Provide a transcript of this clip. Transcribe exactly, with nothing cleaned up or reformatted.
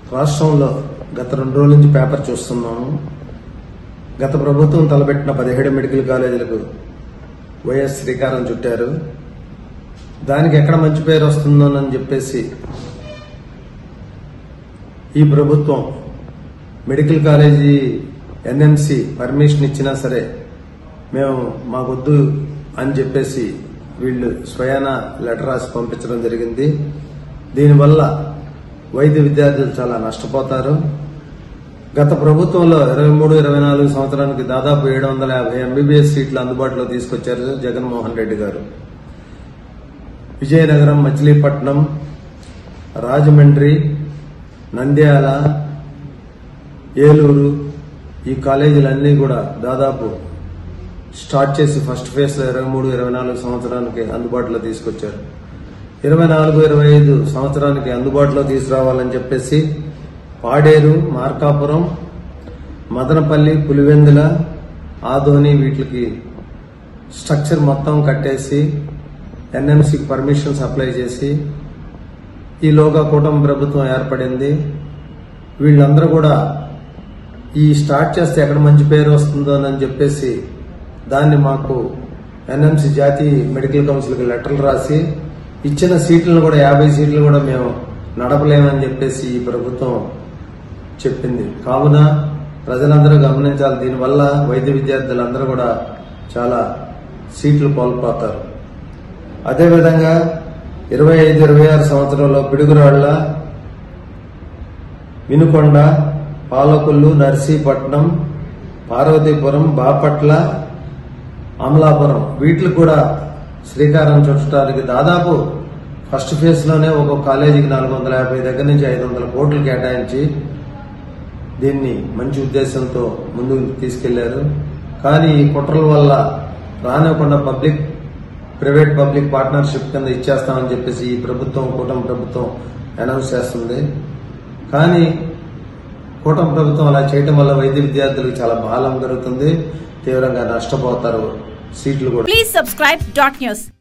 రాష్ట్రంలో గత రెండు రోజుల నుంచి పేపర్ చూస్తున్నాము. గత ప్రభుత్వం తలపెట్టిన పదిహేడు మెడికల్ కాలేజీలకు వైఎస్ శ్రీకారం చుట్టారు. దానికి ఎక్కడ మంచి పేరు వస్తుందోనని చెప్పేసి ఈ ప్రభుత్వం మెడికల్ కాలేజీ ఎన్ఎంసీ పర్మిషన్ ఇచ్చినా సరే మేము మాకొద్దు అని చెప్పేసి వీళ్ళు స్వయాన లెటర్ రాసి పంపించడం జరిగింది. దీనివల్ల వైద్య విద్యార్థులు చాలా నష్టపోతారు. గత ప్రభుత్వంలో ఇరవై మూడు ఇరవై నాలుగు సంవత్సరానికి దాదాపు ఏడు వందల యాభై ఎంబీబీఎస్ సీట్లు అందుబాటులో తీసుకొచ్చారు జగన్మోహన్ రెడ్డి గారు. విజయనగరం, మచిలీపట్నం, రాజమండ్రి, నంద్యాల, ఏలూరు ఈ కాలేజీలన్నీ కూడా దాదాపు స్టార్ట్ చేసి ఫస్ట్ ఫేజ్ లో ఇరవై మూడు ఇరవై నాలుగు సంవత్సరానికి అందుబాటులో తీసుకొచ్చారు. ఇరవై నాలుగు ఇరవై ఐదు సంవత్సరానికి అందుబాటులో తీసుకురావాలని చెప్పేసి పాడేరు, మార్కాపురం, మదనపల్లి, పులివెందుల, ఆదోని వీటికి స్ట్రక్చర్ మొత్తం కట్టేసి ఎన్ఎంసీకి పర్మిషన్స్ అప్లై చేసి ఈలోగా కూటమి ప్రభుత్వం ఏర్పడింది. వీళ్ళందరూ కూడా ఈ స్టార్ట్ చేస్తే ఎక్కడ మంచి పేరు వస్తుందోనని చెప్పేసి దాన్ని మాకు ఎన్ఎంసీ జాతీయ మెడికల్ కౌన్సిల్కి లెటర్లు రాసి ఇచ్చిన సీట్లను కూడా యాభై సీట్లు కూడా మేము నడపలేమని చెప్పేసి ఈ ప్రభుత్వం చెప్పింది. కావున ప్రజలందరూ గమనించాలి. దీనివల్ల వైద్య విద్యార్థులందరూ కూడా చాలా సీట్లు కోల్పోతారు. అదేవిధంగా ఇరవై ఐదు ఇరవై ఆరు సంవత్సరంలో పిడుగురాళ్ల, వినుకొండ, పాలకొల్లు, నర్సీపట్నం, పార్వతీపురం, బాపట్ల, అమలాపురం వీటికి కూడా శ్రీకారం చుట్టడానికి దాదాపు ఫస్ట్ ఫేజ్ లోనే ఒక్కొక్క కాలేజీకి నాలుగు వందల యాభై దగ్గర నుంచి ఐదు వందల కోట్లు కేటాయించి దీన్ని మంచి ఉద్దేశంతో ముందుకు తీసుకెళ్లారు. కానీ ఈ కుట్రల వల్ల రానివ్వకుండా పబ్లిక్ ప్రైవేట్ పబ్లిక్ పార్ట్నర్షిప్ కింద ఇచ్చేస్తామని చెప్పేసి ఈ ప్రభుత్వం కూటమి ప్రభుత్వం అనౌన్స్ చేస్తుంది. కానీ కూటమి ప్రభుత్వం అలా చేయడం వల్ల వైద్య విద్యార్థులకు చాలా బాధం జరుగుతుంది, తీవ్రంగా నష్టపోతారు సీట్లు కూడా. Please subscribe dot news.